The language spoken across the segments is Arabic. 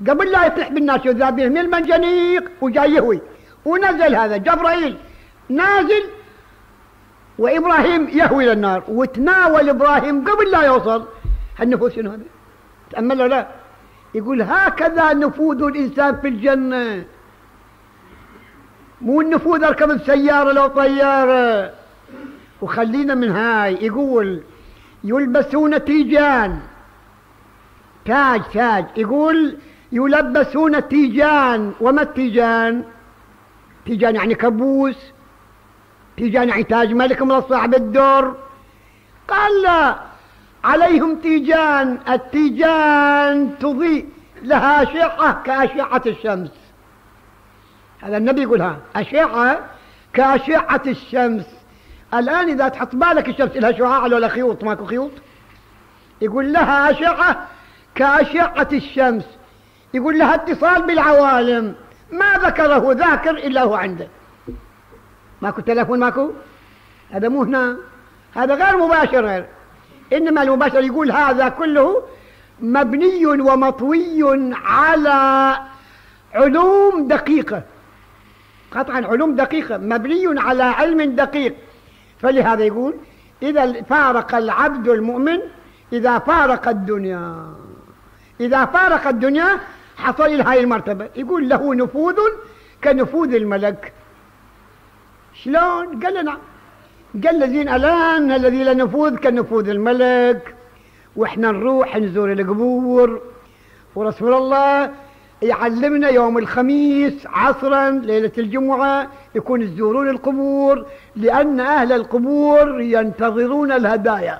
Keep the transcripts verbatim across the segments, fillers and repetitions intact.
قبل لا يطيح بالناس يذابين من المنجنيق وجاي يهوي، ونزل هذا جبرائيل نازل وإبراهيم يهوي للنار، وتناول إبراهيم قبل لا يوصل. هالنفوس شنو هذا؟ تأملوا لا؟ يقول هكذا نفوذ الإنسان في الجنة، مو النفوذ أركب السيارة لو طيارة. وخلينا من هاي. يقول يلبسون تيجان، تاج تاج، يقول يلبسون تيجان. وما التيجان؟ تيجان يعني كبوس، تيجان يعني تاج ملك مرصع بالدر. قال لا، عليهم تيجان، التيجان تضيء لها أشعة كأشعة الشمس. هذا النبي يقولها أشعة كأشعة الشمس. الآن إذا تحط بالك الشمس لها شعاع ولا خيوط؟ ماكو خيوط. يقول لها أشعة كأشعة الشمس، يقول لها اتصال بالعوالم، ما ذكره ذاكر إلا هو عنده. ماكو تلفون، ماكو. هذا مو هنا، هذا غير مباشر غير. إنما المباشر يقول هذا كله مبني ومطوي على علوم دقيقة، قطعا علوم دقيقة، مبني على علم دقيق. فلهذا يقول إذا فارق العبد المؤمن، إذا فارق الدنيا، إذا فارق الدنيا حصل إلى هاي المرتبة. يقول له نفوذ كنفوذ الملك. شلون؟ قال لنا، قال الذين الآن الذي لا نفوذ كنفوذ الملك، وإحنا نروح نزور القبور. ورسول الله يعلمنا يوم الخميس عصرا ليلة الجمعة يكون يزورون القبور، لأن أهل القبور ينتظرون الهدايا.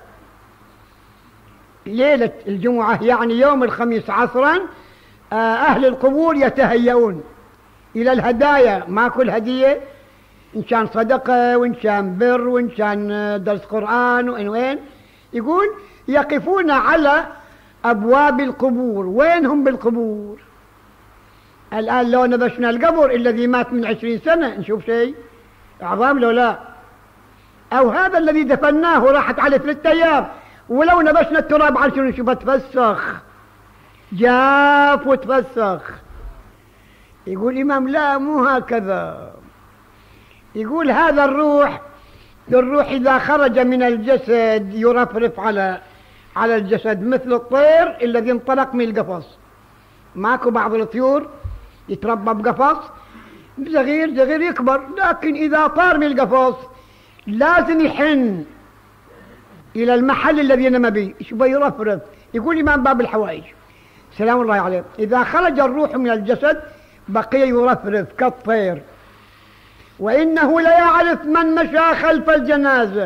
ليلة الجمعة يعني يوم الخميس عصرا أهل القبور يتهيئون إلى الهدايا. ما كل هدية، إن كان صدقة وإن كان بر وإن كان درس قرآن وإن وين. يقول يقفون على أبواب القبور. وين هم بالقبور؟ الآن لو نبشنا القبر الذي مات من عشرين سنة نشوف شيء عظام لو لا، أو هذا الذي دفناه راحت عليه ثلاثة أيام، ولو نبشنا التراب على شنو نشوفه تفسخ، جاف وتفسخ. يقول الإمام لا، مو هكذا. يقول هذا الروح، الروح إذا خرج من الجسد يرفرف على على الجسد مثل الطير الذي انطلق من القفص. ماكو بعض الطيور يتربى بقفص صغير صغير يكبر، لكن إذا طار من القفص لازم يحن إلى المحل الذي نما به، شوف يرفرف. يقول الإمام باب الحوائج سلام الله عليه إذا خرج الروح من الجسد بقي يرفرف كالطير. وإنه ليعرف من مشى خلف الجنازة،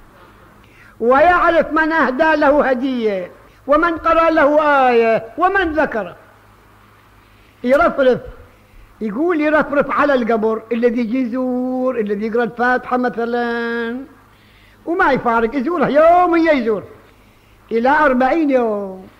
ويعرف من أهدى له هدية، ومن قرأ له آية، ومن ذكره. يرفرف. يقول يرفرف على القبر الذي يجي يزور، الذي يقرأ الفاتحة مثلا وما يفارق، يزوره يوم يزور إلى أربعين يوم.